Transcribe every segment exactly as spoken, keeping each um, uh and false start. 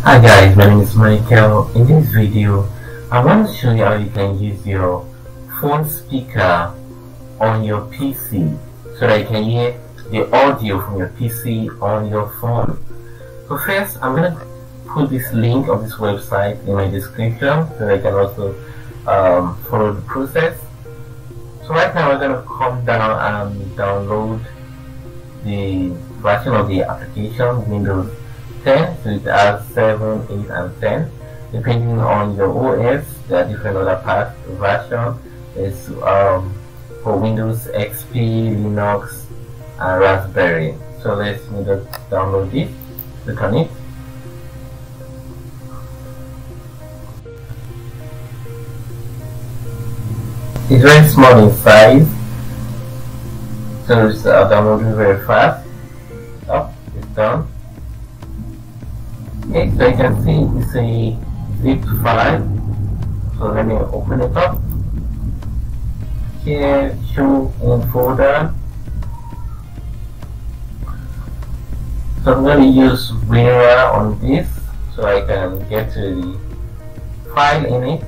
Hi guys, my name is Michael. In this video, I want to show you how you can use your phone speaker on your P C so that you can hear the audio from your P C on your phone. So first, I'm going to put this link of this website in my description so that you can also um, follow the process. So right now, we're going to come down and download the version of the application, Windows ten, so it has seven, eight and ten. Depending on your O S, there are different other parts version. It's um, for Windows X P, Linux and Raspberry. So let's just download this, click on it. It's very small in size, so it's uh, downloading very fast. Oh, it's done. Okay, so you can see it's a zip file. So let me open it up. Here, show in folder. So I'm going to use WinRAR on this so I can get to the file in it.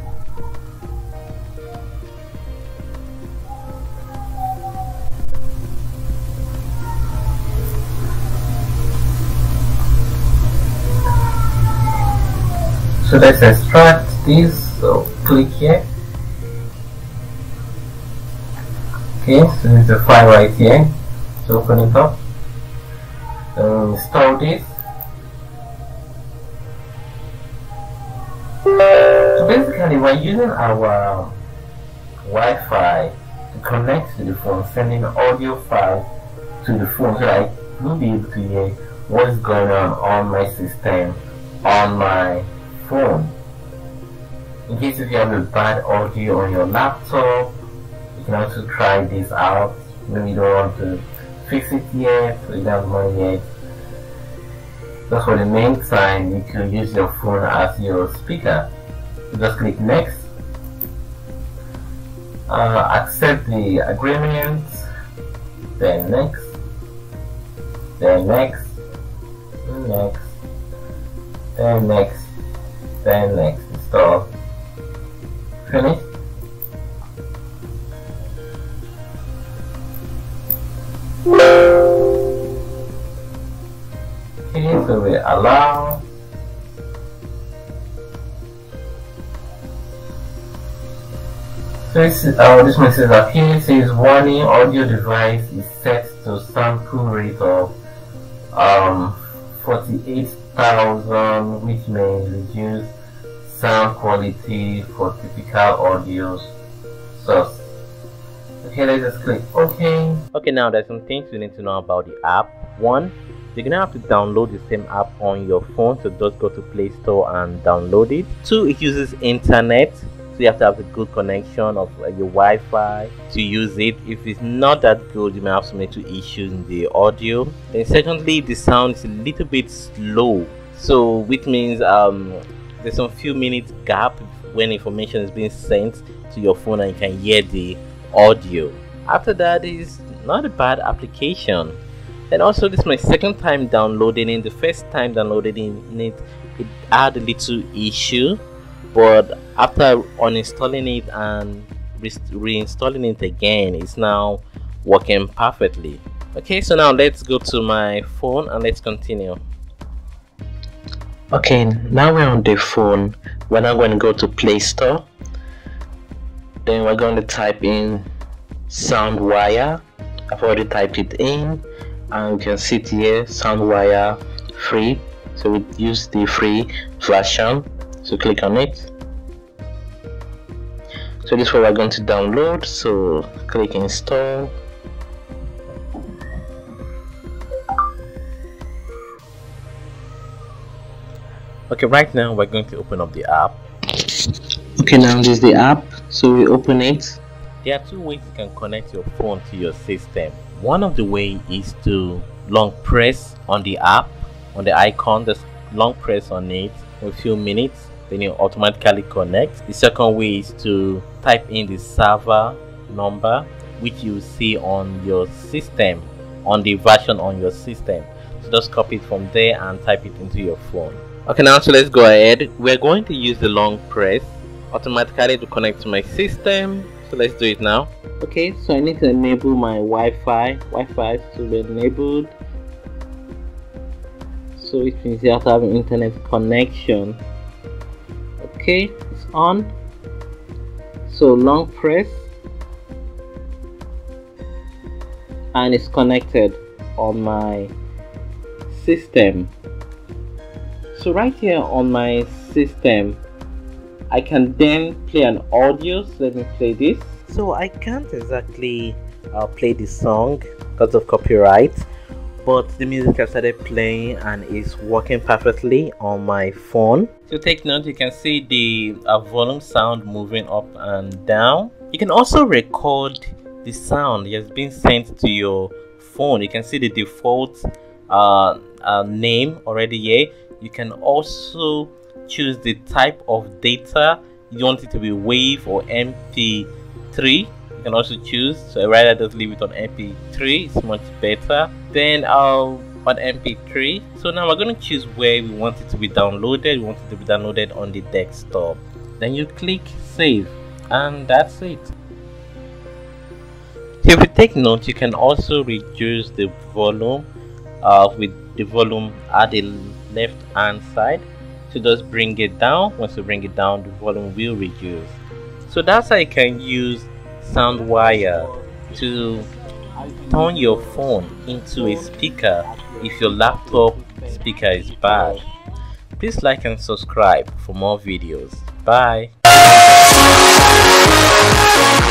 So let's extract this, so click here. Okay, so there's a file right here. So open it up. So install this. So basically we're using our Wi-Fi to connect to the phone, sending audio file to the phone so that I will be able to hear what's going on on my system, on my phone. In case if you have a bad audio on your laptop, you can also try this out. Maybe you don't want to fix it yet, or you don't have money yet. Just for the meantime, you can use your phone as your speaker. You just click next, uh, accept the agreement, then next, then next, next, then next. Then next, install, finish. Okay, so we allow. So this, uh, this message appears, says warning, audio device is set to sample rate of um, forty-eight thousand, which may reduce sound quality for typical audio source. Okay, let's just click OK. Okay, now there's some things you need to know about the app. One, you're gonna have to download the same app on your phone, so just go to Play Store and download it. Two, it uses internet, so you have to have a good connection of uh, your Wi-Fi to use it. If it's not that good, you may have some little issues in the audio. And secondly, the sound is a little bit slow, so which means um there's some few minutes gap when information is being sent to your phone and you can hear the audio. After that, is not a bad application. And also, this is my second time downloading it. The first time downloading it, it had a little issue, but after uninstalling it and re reinstalling it again, it's now working perfectly. Okay, so now let's go to my phone and let's continue. Okay, now we're on the phone. We're now going to go to Play Store. Then we're going to type in SoundWire. I've already typed it in, and you can see it here, SoundWire free. So we use the free version. So click on it. So this is what we're going to download. So click install. Okay, right now we're going to open up the app. Okay, now this is the app, so we open it. There are two ways you can connect your phone to your system. One of the way is to long press on the app, on the icon, just long press on it for a few minutes, then you automatically connect. The second way is to type in the server number, which you see on your system, on the version on your system. So just copy it from there and type it into your phone. Okay, now so let's go ahead. We're going to use the long press automatically to connect to my system. So let's do it now. Okay, so I need to enable my Wi-Fi. Wi-Fi to be enabled. So it means you have to have an internet connection. Okay, it's on. So long press and it's connected on my system. So right here on my system I can then play an audio. So let me play this. So I can't exactly uh, play the song because of copyright, but the music has started playing and is working perfectly on my phone. So take note, you can see the uh, volume sound moving up and down. You can also record the sound that has been sent to your phone. You can see the default uh, uh, name already here. You can also choose the type of data you want it to be wave or M P three. You can also choose, so I rather just leave it on M P three, it's much better. Then I'll on M P three. So now we're going to choose where we want it to be downloaded. We want it to be downloaded on the desktop. Then you click save and that's it. If you take note, you can also reduce the volume uh, with the volume at the left hand side. So just bring it down. Once you bring it down, the volume will reduce. So that's how you can use SoundWire to turn your phone into a speaker if your laptop speaker is bad. Please like and subscribe for more videos. Bye.